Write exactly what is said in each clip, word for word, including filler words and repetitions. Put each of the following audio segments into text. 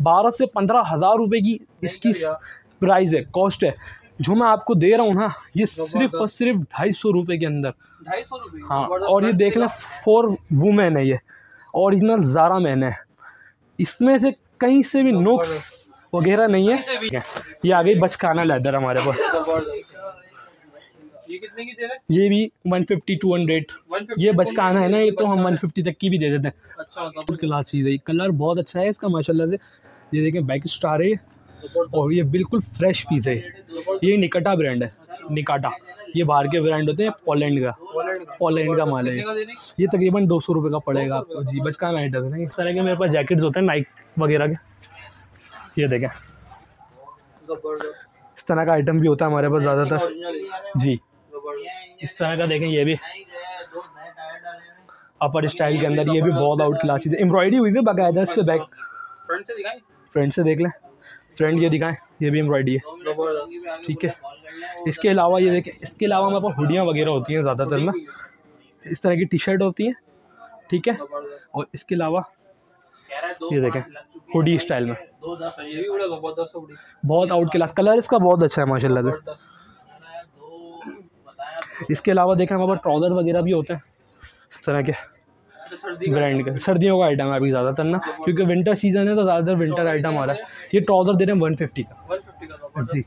बारह से पंद्रह हज़ार रुपये की इसकी प्राइस है, कॉस्ट है। जो मैं आपको दे रहा हूँ ना, ये सिर्फ और सिर्फ ढाई सौ रुपये के अंदर। ढाई सौ रुपये हाँ, और ये देख लें फॉर वुमेन है, ये ओरिजिनल ज़ारा मैन है। इसमें से कहीं से भी नुक्स वगैरह नहीं है। ये आ गई बचकाना लेदर हमारे पास। ये कितने की दे रहे हैं? ये भी वन फिफ्टी टू हंड्रेड। ये बचकाना है ना, ये तो हम वन फिफ्टी तक की भी दे देते हैं। अच्छा, क्लास चीज़ है, कलर बहुत अच्छा है इसका माशाल्लाह से। ये देखें बैक स्टार है और ये बिल्कुल फ्रेश पीस है। ये निकाटा ब्रांड है, निकाटा। ये बाहर के ब्रांड होते हैं, पोलैंड का पोलैंड का माल है। ये तकरीबन दो सौ रुपये का पड़ेगा आपको जी। बचकाना आइटम है ना। इस तरह के मेरे पास जैकेट्स होते हैं नाइक वगैरह के। ये देखें इस तरह का आइटम भी होता है हमारे पास ज़्यादातर जी। इस तरह का देखें, ये भी अपर स्टाइल के अंदर, ये भी बहुत आउट क्लास चीज़ है। एम्ब्रॉयडरी हुई है बाकायदा इस पे। बैक फ्रंट से दिखाएं, फ्रंट से देख लें, फ्रंट ये दिखाएं, ये भी एम्ब्रॉयडरी है, ठीक है। इसके अलावा ये देखें, इसके अलावा हमारे पास हुडियाँ वगैरह होती हैं ज़्यादातर ना, इस तरह की टी शर्ट होती हैं, ठीक है। और इसके अलावा ये देखें हुडी स्टाइल में, बहुत आउट क्लास कलर इसका बहुत अच्छा है माशाल्लाह से। इसके अलावा देखें हमारे पास ट्राउज़र वगैरह भी होते हैं इस तरह के ब्रांड के। सर्दियों का आइटम है अभी ज़्यादातर ना, क्योंकि विंटर सीजन है तो ज़्यादातर विंटर आइटम आ रहा है। ये ट्राउज़र दे रहे हैं वन फिफ्टी का जी।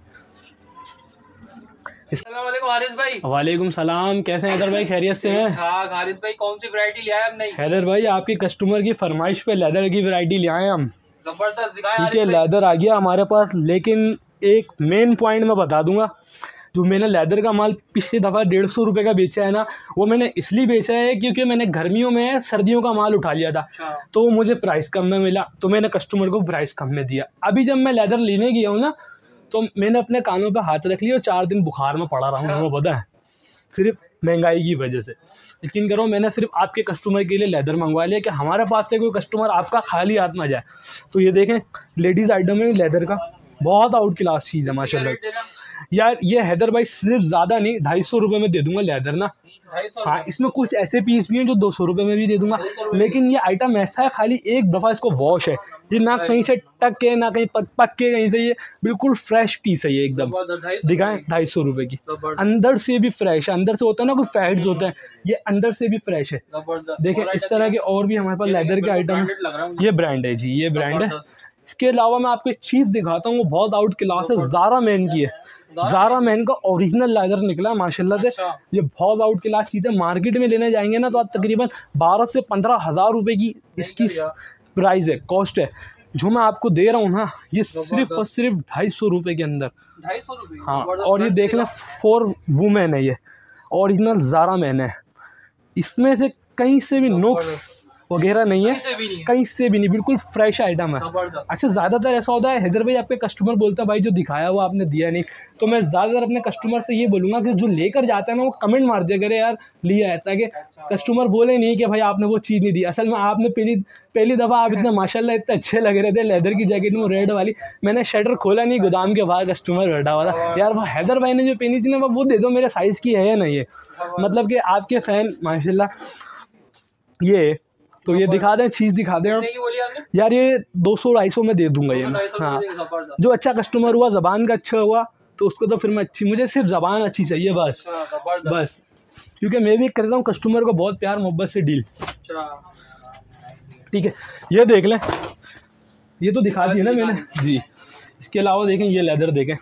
हारिस भाई, वालेकुम सलाम, कैसे हैं हैदर भाई, खैरियत से हैं? हाँ हारिस भाई, कौन सी वैरायटी ले आए हम? नहीं हैदर भाई, आपकी कस्टमर की फरमाइश पे लेदर की वैरायटी ले आए हम। जबरदस्त दिखाएं। ठीक है, लेदर आ गया हमारे पास, लेकिन एक मेन पॉइंट मैं बता दूंगा। जो मैंने लेदर का माल पिछली दफ़ा डेढ़ सौ रुपये का बेचा है ना, वो मैंने इसलिए बेचा है क्योंकि मैंने गर्मियों में सर्दियों का माल उठा लिया था, तो मुझे प्राइस कम में मिला, तो मैंने कस्टमर को प्राइस कम में दिया। अभी जब मैं लेदर लेने गया हूँ ना, तो मैंने अपने कानों पे हाथ रख लिया और चार दिन बुखार में पड़ा रहा हूँ, वो पता है, सिर्फ महंगाई की वजह से। यकीन करो, मैंने सिर्फ आपके कस्टमर के लिए लेदर मंगवा लिया कि हमारे पास से कोई कस्टमर आपका खाली हाथ ना जाए। तो ये देखें लेडीज़ आइटम है लेदर का, बहुत आउट क्लास चीज़ है माशाल्लाह यार। ये हैदर भाई सिर्फ ज़्यादा नहीं, ढाई सौ रुपये में दे दूंगा लेदर ना। हाँ, इसमें कुछ ऐसे पीस भी हैं जो दो सौ रुपये में भी दे दूंगा, लेकिन ये आइटम ऐसा है खाली एक दफ़ा इसको वॉश है, ये ना कहीं से टक के ना कहीं पक पक के कहीं से, ये बिल्कुल फ्रेश पीस है ये एकदम। दिखाएं ढाई सौ रुपये की, अंदर से भी फ्रेश है। अंदर से होता है ना कोई फैट्स होता है, ये अंदर से भी फ्रेश है। देखें इस तरह के और भी हमारे पास लेदर के आइटम है। ये ब्रांड है जी, ये ब्रांड है। इसके अलावा मैं आपको एक चीज़ दिखाता हूँ, वो बहुत आउट क्लास है, ज़ारा मैन की है। ज़ारा मैन का ओरिजिनल लेदर निकला माशाल्लाह से। ये बहुत आउट क्लास चीज़ है। मार्केट में लेने जाएंगे ना तो आप तकरीबन बारह से पंद्रह हज़ार रुपये की इसकी प्राइस है, कॉस्ट है। जो मैं आपको दे रहा हूँ ना, ये सिर्फ और सिर्फ ढाई सौ रुपये के अंदर। ढाई सौ रुपये हाँ, और ये देख लें फॉर वुमेन है, ये ओरिजिनल ज़ारा मैन है। इसमें से कहीं से भी नुक्स वगैरह नहीं है, कहीं से भी नहीं, बिल्कुल फ्रेश आइटम है। अच्छा, ज़्यादातर ऐसा होता है हैदर भाई, आपके कस्टमर बोलता है भाई जो दिखाया वो आपने दिया नहीं, तो मैं ज़्यादातर अपने कस्टमर से ये बोलूँगा कि जो लेकर जाता है ना, वो कमेंट मार दिया करे यार लिया है, ताकि कस्टमर बोले नहीं कि भाई आपने वो चीज़ नहीं दी। असल में आपने पहली पहली दफ़ा आप इतने माशाल्लाह इतने अच्छे लग रहे थे लेदर की जैकेट में रेड वाली, मैंने शटर खोला नहीं, गोदाम के बाहर कस्टमर बैठा हुआ था, यार वो हैदर भाई ने जो पहनी थी ना, वो दे दो, मेरे साइज़ की है या नहीं है। मतलब कि आपके फ़ैन माशाल्लाह। ये तो ये दिखा दें, चीज़ दिखा दें यार, ये दो सौ ढाई सौ में दे दूंगा ये मैं। हाँ, जो अच्छा कस्टमर हुआ, ज़बान का अच्छा हुआ, तो उसको तो फिर मैं अच्छी, मुझे सिर्फ ज़बान अच्छी चाहिए बस बस, क्योंकि मैं भी करता हूँ कस्टमर को बहुत प्यार मोहब्बत से डील। ठीक है, ये देख लें, ये तो दिखा दी है ना मैंने जी। इसके अलावा देखें ये लेदर देखें,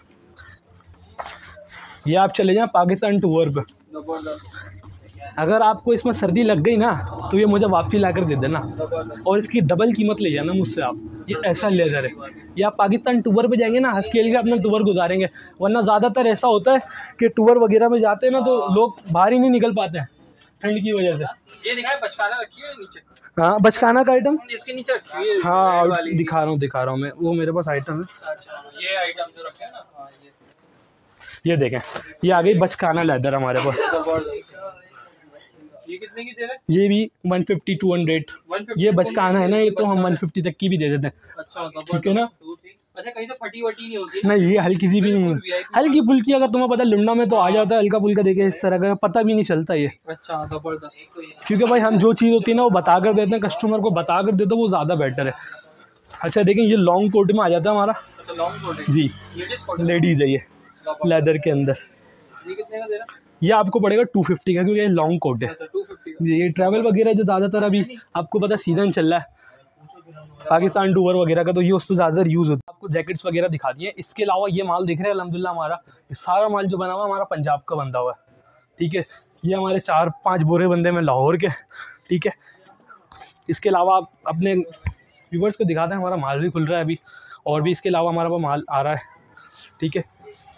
ये आप चले जाएँ पाकिस्तान टूर पे, अगर आपको इसमें सर्दी लग गई ना तो ये मुझे वापसी ला कर दे देना, और इसकी डबल कीमत ले जाना मुझसे आप। ये ऐसा लेदर है, ये आप पाकिस्तान टूर पे जाएंगे ना, हंस खेल के अपना टूर गुजारेंगे। वरना ज़्यादातर ऐसा होता है कि टूर वगैरह में जाते हैं ना, तो लोग बाहर ही नहीं निकल पाते हैं ठंड की वजह से। ये दिखाएं, बचकाना रखी है नीचे। हाँ, बचकाना का आइटम इसके नीचे रखी है। हाँ, दिखा रहा हूँ दिखा रहा हूँ मैं, वो मेरे पास आइटम है। ये आइटम जो रखे हैं ना, ये देखें, ये आ गई बचकाना लेदर हमारे पास। ये कितने की दे रहे हैं? ये भी वन फिफ्टी टू हंड्रेड। ये बचकाना है ना, ये तो हम वन फिफ्टी तक की भी दे देते हैं। अच्छा, ठीक है ना। अच्छा, कहीं से फटी वटी नहीं होती नहीं, ये हल्की सी भी नहीं, हल्की फुल्की, अगर तुम्हें पता लुंडा में तो आ जाता है हल्का फुल्का, देखे इस तरह का पता भी नहीं चलता ये। अच्छा, जबरदस्त। क्योंकि भाई हम जो चीज़ होती है ना वो बता कर देते हैं, कस्टमर को बता कर देते हैं, वो ज़्यादा बेटर है। अच्छा देखें ये लॉन्ग कोट में आ जाता है हमारा अच्छा लॉन्ग कोट है जी, लेडीज कोट लेडीज़ है ये लेदर के अंदर। ये कितने का दे रहा ये आपको पड़ेगा टू फिफ्टी का, क्योंकि ये लॉन्ग कोट है अच्छा टू फिफ्टी जी। ये ट्रैवल वगैरह जो ज़्यादातर अभी आपको पता सीज़न चल रहा है पाकिस्तान टूर वगैरह का, तो ये उस पर ज़्यादातर यूज़ होता है। आपको जैकेट्स वगैरह दिखा दिए। इसके अलावा ये माल दिख रहा है अल्हम्दुलिल्लाह हमारा ये सारा माल जो बना हुआ हमारा पंजाब का बंदा हुआ है, ठीक है। ये हमारे चार पाँच बोरे बंदे में लाहौर के, ठीक है। इसके अलावा आप अपने व्यूवर्स को दिखाते हैं हमारा माल भी खुल रहा है अभी, और भी इसके अलावा हमारा वो माल आ रहा है, ठीक है।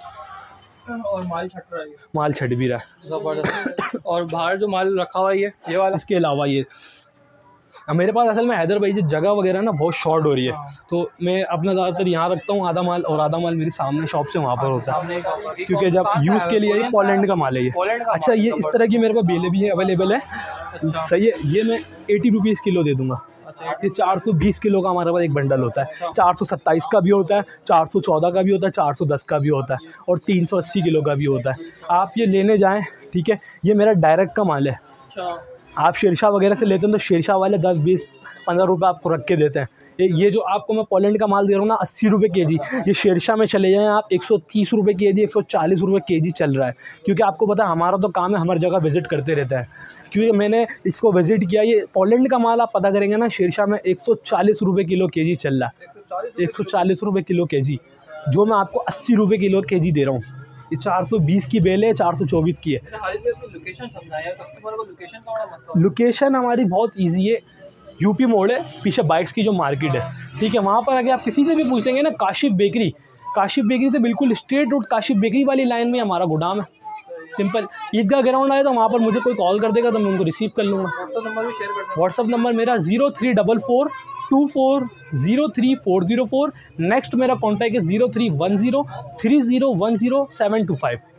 और माल छट रहा है माल छट भी रहा है ज़बरदस्त। और बाहर जो माल रखा हुआ है ये ये वाला, इसके अलावा ये अब मेरे पास असल में हैदर भाई जी जगह वगैरह ना बहुत शॉर्ट हो रही है, तो मैं अपना ज़्यादातर यहाँ रखता हूँ आधा माल, और आधा माल मेरी सामने शॉप से वहाँ पर होता है, सामने का क्योंकि जब यूज़ के लिए ये पोलैंड का माल है ये। पोलैंड का अच्छा ये इस तरह की मेरे पास बेलें भी है अवेलेबल है, सही है। ये मैं एटी रुपीज़ किलो दे दूँगा। ये चार सौ बीस किलो का हमारे पास एक बंडल होता है, चार सौ सत्ताईस का भी होता है, चार सौ चौदह का भी होता है, चार सौ दस का भी होता है, और तीन सौ अस्सी किलो का भी होता है। आप ये लेने जाएँ, ठीक है। ये मेरा डायरेक्ट का माल है। अच्छा आप शेरशाह वगैरह से लेते हैं तो शेरशाह वाले दस बीस पंद्रह रुपये आपको रख के देते हैं। ये ये जो आपको मैं पोलैंड का माल दे रहा हूँ ना अस्सी रुपये के जी, ये शेरशाह में चले जाएँ आप एक सौ तीस रुपये के जी, एक सौ चालीस रुपये के जी चल रहा है। क्योंकि आपको पता है हमारा तो काम है हर जगह विज़िट करते रहता है, क्योंकि मैंने इसको विज़िट किया। ये पोलैंड का माल आप पता करेंगे ना शेरशाह में एक सौ चालीस रुपये किलो के जी चल रहा है, एक सौ चालीस रुपये किलो के जी, जो मैं आपको अस्सी रुपये किलो के जी दे रहा हूँ। ये चार सौ बीस की बेल है, चार सौ चौबीस की है। लोकेशन समझाया कस्टमर को, लोकेशन का बड़ा मतलब लोकेशन हमारी बहुत इजी है, यूपी मोड़ है, पीछे बाइक्स की जो मार्केट है, ठीक है। वहाँ पर आगे आप किसी से भी पूछेंगे ना काशिफ बेकरी, काशिफ बेकरी से बिल्कुल स्ट्रेट रोड काशिफ बेकरी वाली लाइन में हमारा गोदाम है। सिंपल ईदगाह ग्राउंड आए तो वहाँ पर मुझे कोई कॉल कर देगा तो मैं उनको रिसीव कर लूँगा। व्हाट्सअप नंबर भी शेयर कर दें। व्हाट्सअप नंबर मेरा zero three double four two four zero three four zero four. Next मेरा कॉन्टैक्ट है zero three one zero three zero one zero seven two five.